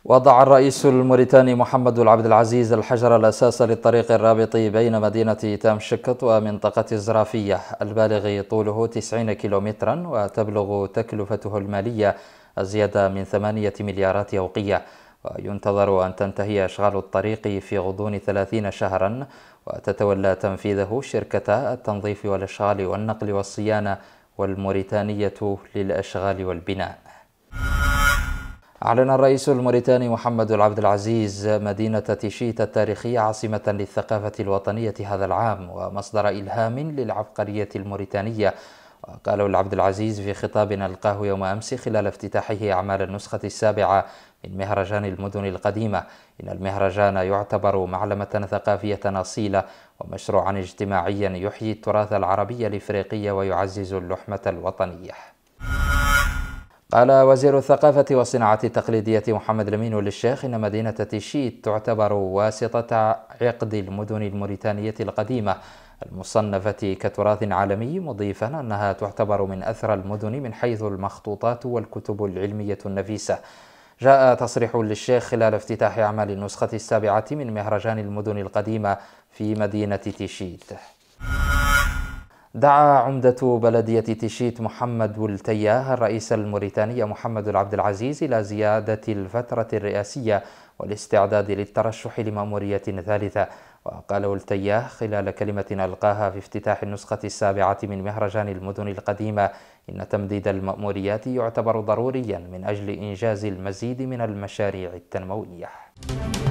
وضع الرئيس الموريتاني محمد العبد العزيز الحجر الأساس للطريق الرابط بين مدينة تامشكت ومنطقة الزرافية البالغ طوله 90 كيلومترا، وتبلغ تكلفته المالية أزيد من 8 مليارات أوقية. وينتظر أن تنتهي أشغال الطريق في غضون 30 شهرا، وتتولى تنفيذه شركة التنظيف والإشغال والنقل والصيانة والموريتانية للأشغال والبناء. أعلن الرئيس الموريتاني محمد العبد العزيز مدينة تيشيت التاريخية عاصمة للثقافة الوطنية هذا العام ومصدر إلهام للعبقرية الموريتانية. وقال العبد العزيز في خطاب ألقاه يوم أمس خلال افتتاحه أعمال النسخة السابعة من مهرجان المدن القديمة إن المهرجان يعتبر معلمة ثقافية أصيلة ومشروعا اجتماعيا يحيي التراث العربي الإفريقي ويعزز اللحمة الوطنية. قال وزير الثقافة والصناعة التقليدية محمد لمين للشيخ إن مدينة تيشيت تعتبر واسطة عقد المدن الموريتانية القديمة المصنفة كتراث عالمي، مضيفا أنها تعتبر من أثرى المدن من حيث المخطوطات والكتب العلمية النفيسة. جاء تصريح للشيخ خلال افتتاح أعمال النسخة السابعة من مهرجان المدن القديمة في مدينة تيشيت. دعا عمدة بلدية تيشيت محمد ولتياه الرئيس الموريتاني محمد العبد العزيز إلى زيادة الفترة الرئاسية والاستعداد للترشح لمأمورية ثالثة. وقال ولتياه خلال كلمة ألقاها في افتتاح النسخة السابعة من مهرجان المدن القديمة إن تمديد المأموريات يعتبر ضروريا من أجل إنجاز المزيد من المشاريع التنموية.